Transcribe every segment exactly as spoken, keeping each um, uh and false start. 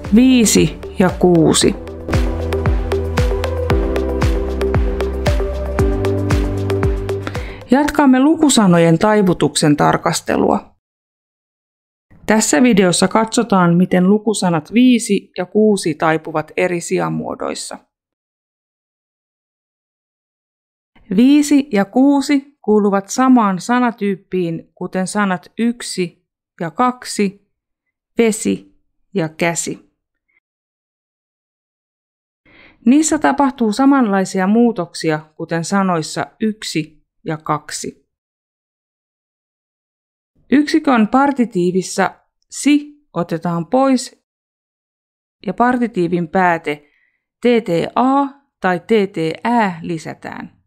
viisi ja kuusi. Jatkamme lukusanojen taivutuksen tarkastelua. Tässä videossa katsotaan, miten lukusanat viisi ja kuusi taipuvat eri sijamuodoissa. viisi ja kuusi kuuluvat samaan sanatyyppiin, kuten sanat yksi ja kaksi, vesi ja käsi. Niissä tapahtuu samanlaisia muutoksia, kuten sanoissa yksi ja kaksi. Yksikön partitiivissa si otetaan pois ja partitiivin pääte tta tai ttää lisätään.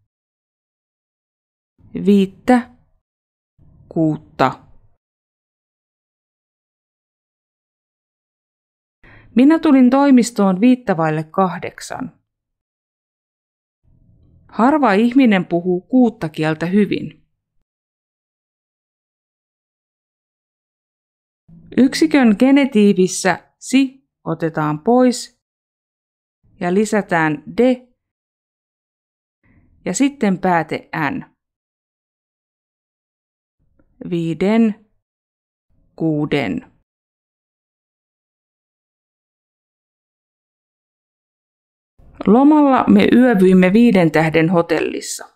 Viittä, kuutta. Minä tulin toimistoon viittä vaille kahdeksan. Harva ihminen puhuu kuutta kieltä hyvin. Yksikön genetiivissä si otetaan pois ja lisätään de ja sitten pääte n. Viiden, kuuden. Lomalla me yövyimme viiden tähden hotellissa.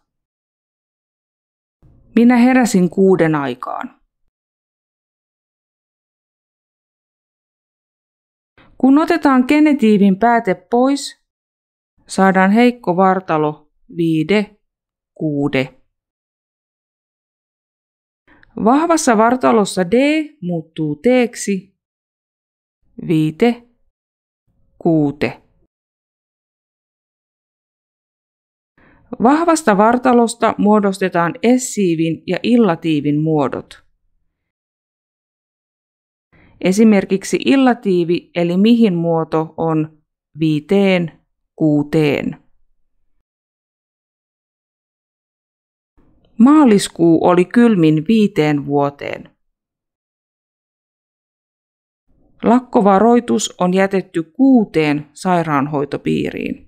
Minä heräsin kuuden aikaan. Kun otetaan genetiivin pääte pois, saadaan heikko vartalo viide, kuude. Vahvassa vartalossa d muuttuu teeksi viite, kuute. Vahvasta vartalosta muodostetaan essiivin ja illatiivin muodot. Esimerkiksi illatiivi eli mihin muoto on viiteen, kuuteen. Maaliskuu oli kylmin viiteen vuoteen. Lakkovaroitus on jätetty kuuteen sairaanhoitopiiriin.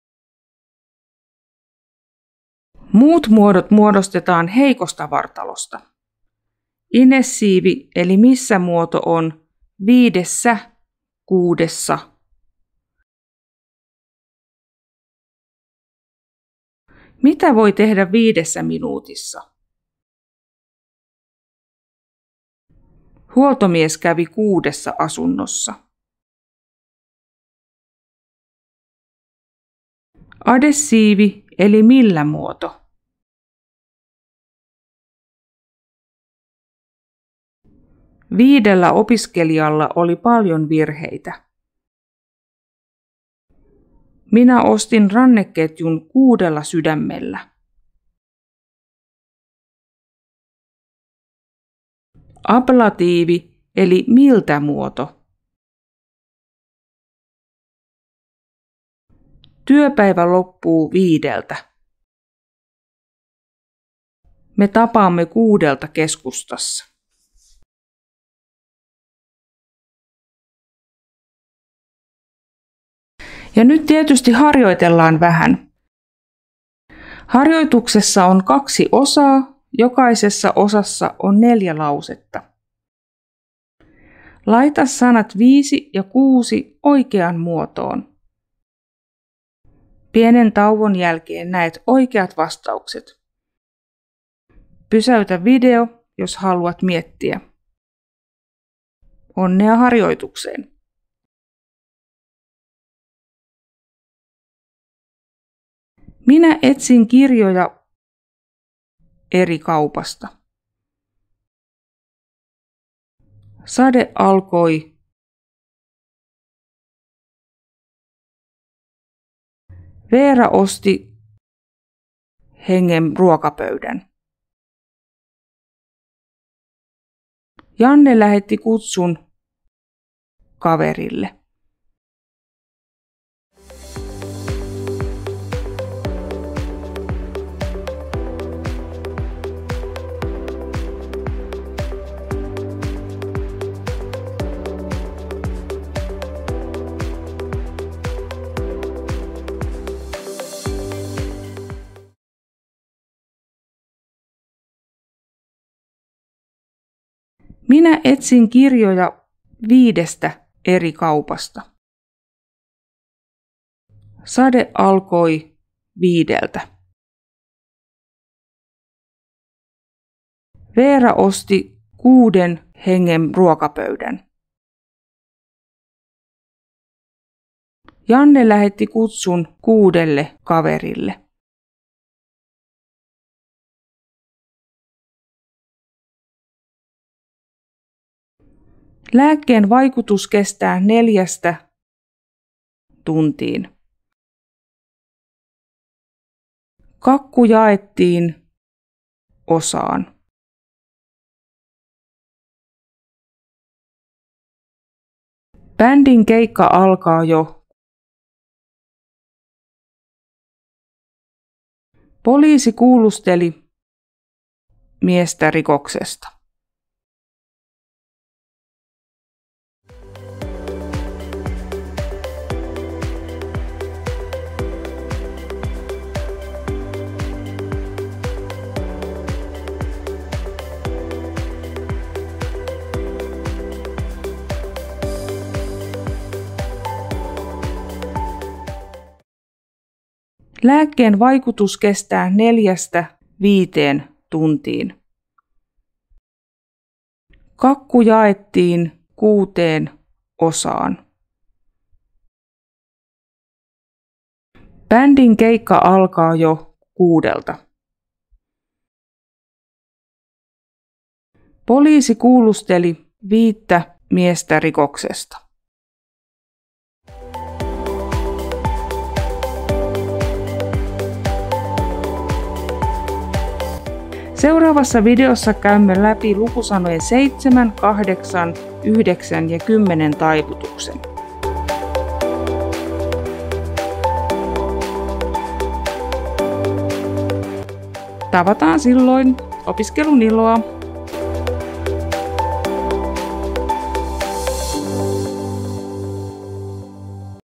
Muut muodot muodostetaan heikosta vartalosta. Inessiivi eli missä muoto on viidessä, kuudessa. Mitä voi tehdä viidessä minuutissa? Huoltomies kävi kuudessa asunnossa. Adessiivi eli millä muoto? Viidellä opiskelijalla oli paljon virheitä. Minä ostin ranneketjun kuudella sydämellä. Ablatiivi eli miltä muoto? Työpäivä loppuu viideltä. Me tapaamme kuudelta keskustassa. Ja nyt tietysti harjoitellaan vähän. Harjoituksessa on kaksi osaa, jokaisessa osassa on neljä lausetta. Laita sanat viisi ja kuusi oikeaan muotoon. Pienen tauon jälkeen näet oikeat vastaukset. Pysäytä video, jos haluat miettiä. Onnea harjoitukseen! Minä etsin kirjoja eri kaupasta. Sade alkoi. Veera osti hengen ruokapöydän. Janne lähetti kutsun kaverille. Minä etsin kirjoja viidestä eri kaupasta. Sade alkoi viideltä. Veera osti kuuden hengen ruokapöydän. Janne lähetti kutsun kuudelle kaverille. Lääkkeen vaikutus kestää neljästä tuntiin. Kakku jaettiin osaan. Bändin keikka alkaa jo. Poliisi kuulusteli miestä rikoksesta. Lääkkeen vaikutus kestää neljästä viiteen tuntiin. Kakku jaettiin kuuteen osaan. Bändin keikka alkaa jo kuudelta. Poliisi kuulusteli viittä miestä rikoksesta. Seuraavassa videossa käymme läpi lukusanojen seitsemän, kahdeksan, yhdeksän ja kymmenen taivutuksen. Tavataan silloin. Opiskelun iloa!